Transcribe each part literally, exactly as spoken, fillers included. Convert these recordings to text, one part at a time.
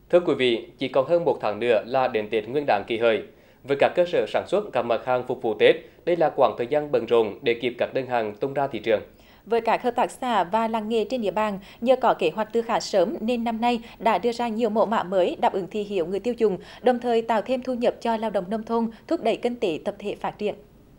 Thưa quý vị, chỉ còn hơn một tháng nữa là đến Tết Nguyên đán Kỷ Hợi. Với các cơ sở sản xuất các mặt hàng phục vụ Tết, đây là quãng thời gian bận rộn để kịp các đơn hàng tung ra thị trường. Với các hợp tác xã và làng nghề trên địa bàn, nhờ có kế hoạch từ khá sớm nên năm nay đã đưa ra nhiều mẫu mã mới đáp ứng thị hiếu người tiêu dùng, đồng thời tạo thêm thu nhập cho lao động nông thôn, thúc đẩy kinh tế tập thể phát triển.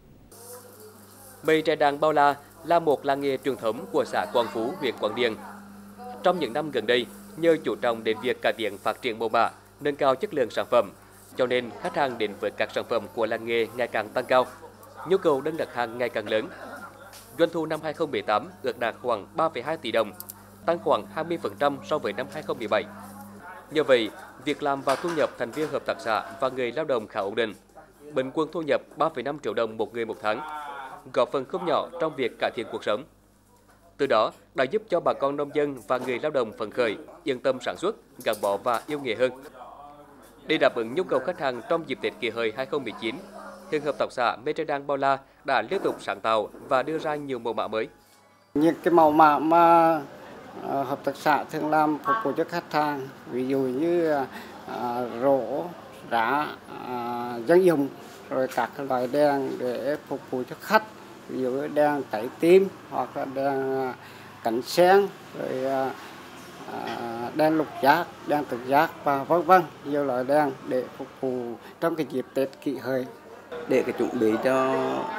Mây tre đàn bao la là một làng nghề truyền thống của xã Quảng Phú, huyện Quảng Điền. Trong những năm gần đây, nhờ chú trọng đến việc cải thiện phát triển mẫu mã, nâng cao chất lượng sản phẩm, cho nên khách hàng đến với các sản phẩm của làng nghề ngày càng tăng cao, nhu cầu đơn đặt hàng ngày càng lớn. Doanh thu năm hai không một tám ước đạt khoảng ba phẩy hai tỷ đồng, tăng khoảng hai mươi phần trăm so với năm hai không một bảy. Nhờ vậy, việc làm và thu nhập thành viên hợp tác xã và người lao động khá ổn định. Bình quân thu nhập ba phẩy năm triệu đồng một người một tháng, góp phần không nhỏ trong việc cải thiện cuộc sống. Từ đó đã giúp cho bà con nông dân và người lao động phấn khởi, yên tâm sản xuất, gắn bó và yêu nghề hơn. Để đáp ứng nhu cầu khách hàng trong dịp Tết Kỷ Hợi hai không một chín, hiện hợp tác xã Mây Tre Đan Bao La đã liên tục sáng tạo và đưa ra nhiều mẫu mã mới. Những cái mẫu mã mà uh, hợp tác xã thường làm phục vụ cho khách hàng, ví dụ như uh, rổ, rá, uh, dân dụng, rồi các loại đèn để phục vụ cho khách, ví dụ như đèn cháy tim hoặc là đèn uh, cảnh sen, rồi uh, uh, đèn lục giác, đèn tự giác và vân vân, nhiều loại đèn để phục vụ trong cái dịp Tết Kỷ Hợi. Để cái chuẩn bị cho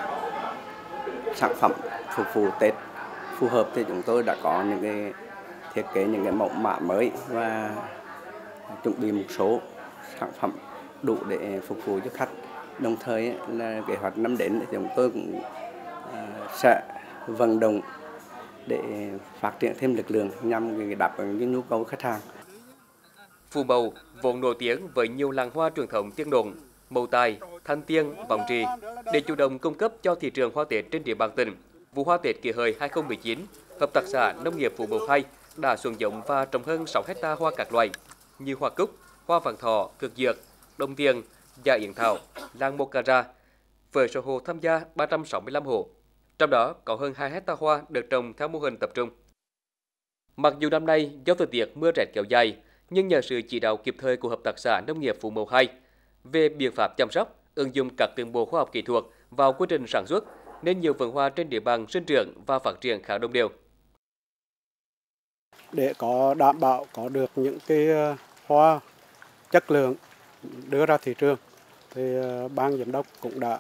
sản phẩm phục vụ Tết phù hợp thì chúng tôi đã có những cái thiết kế những cái mẫu mã mới và chuẩn bị một số sản phẩm đủ để phục vụ cho khách. Đồng thời là kế hoạch năm đến thì chúng tôi cũng sẽ vận động để phát triển thêm lực lượng nhằm đáp ứng những nhu cầu khách hàng. Phú Mậu vốn nổi tiếng với nhiều làng hoa truyền thống tiên nộn, Mậu Tài, Thanh Tiên, Vọng Trì để chủ động cung cấp cho thị trường hoa Tết trên địa bàn tỉnh. Vụ hoa Tết Kỷ Hợi hai không một chín, hợp tác xã nông nghiệp Phú Mậu hai đã xuống giống và trồng hơn sáu héc ta hoa các loại như hoa cúc, hoa vàng thọ, thực dược, đồng tiền, dạ yến thảo, lan mocara với số hộ tham gia ba trăm sáu mươi lăm hộ. Trong đó có hơn hai héc ta hoa được trồng theo mô hình tập trung. Mặc dù năm nay do thời tiết mưa rét kéo dài, nhưng nhờ sự chỉ đạo kịp thời của hợp tác xã nông nghiệp Phú Mậu hai về biện pháp chăm sóc, ứng dụng các tiến bộ khoa học kỹ thuật vào quy trình sản xuất, nên nhiều vườn hoa trên địa bàn sinh trưởng và phát triển khá đồng đều. Để có đảm bảo có được những cái hoa chất lượng đưa ra thị trường, thì ban giám đốc cũng đã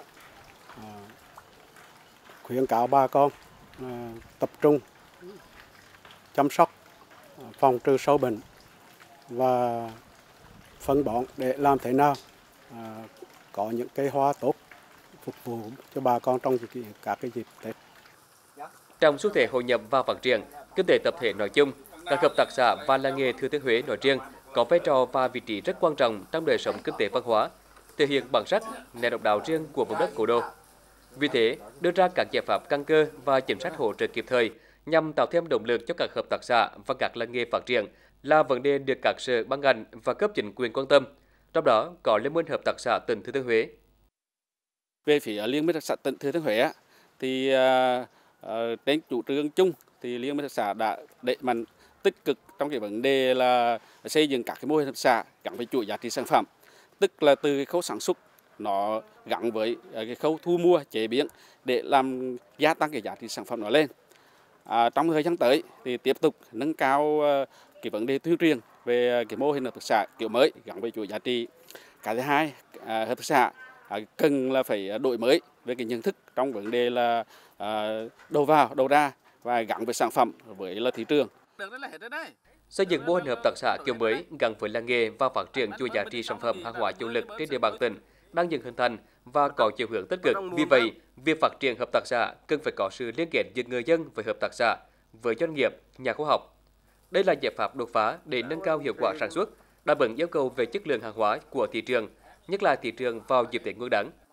khuyến cáo bà con tập trung chăm sóc, phòng trừ sâu bệnh và phân bón để làm thế nào à, có những cây hoa tốt phục vụ cho bà con trong các cái dịp Tết. Trong xu thế hội nhập và phát triển, kinh tế tập thể nói chung, các hợp tác xã và làng nghề Thừa Thiên Huế nói riêng có vai trò và vị trí rất quan trọng trong đời sống kinh tế văn hóa, thể hiện bản sắc, nét độc đáo riêng của vùng đất cố đô. Vì thế, đưa ra các giải pháp căn cơ và chính sách hỗ trợ kịp thời nhằm tạo thêm động lực cho các hợp tác xã và các làng nghề phát triển là vấn đề được các sở ban ngành và cấp chính quyền quan tâm. Trong đó có Liên minh Hợp tác xã tỉnh Thừa Thiên Huế. Về phía Liên minh Hợp tác xã tỉnh Thừa Thiên Huế thì uh, trên chủ trương chung thì Liên minh Hợp tác xã đã đẩy mạnh tích cực trong cái vấn đề là xây dựng các cái mô hình hợp tác xã gắn với chuỗi giá trị sản phẩm, tức là từ cái khâu sản xuất nó gắn với cái khâu thu mua chế biến để làm gia tăng cái giá trị sản phẩm nó lên. À, trong thời gian tới thì tiếp tục nâng cao uh, cái vấn đề tuyên truyền về cái mô hình hợp tác xã kiểu mới gắn với chuỗi giá trị. Cái thứ hai, à, hợp tác xã à, cần là phải đổi mới về cái nhận thức trong vấn đề là à, đầu vào, đầu ra và gắn với sản phẩm với là thị trường. Xây dựng mô hình hợp tác xã kiểu mới gắn với làng nghề và phát triển chuỗi giá trị sản phẩm hàng hóa chủ lực trên địa bàn tỉnh đang dần hình thành và có chiều hướng tích cực. Vì vậy, việc phát triển hợp tác xã cần phải có sự liên kết giữa người dân với hợp tác xã, với doanh nghiệp, nhà khoa học. Đây là giải pháp đột phá để nâng cao hiệu quả sản xuất, đáp ứng yêu cầu về chất lượng hàng hóa của thị trường, nhất là thị trường vào dịp Tết Nguyên đán.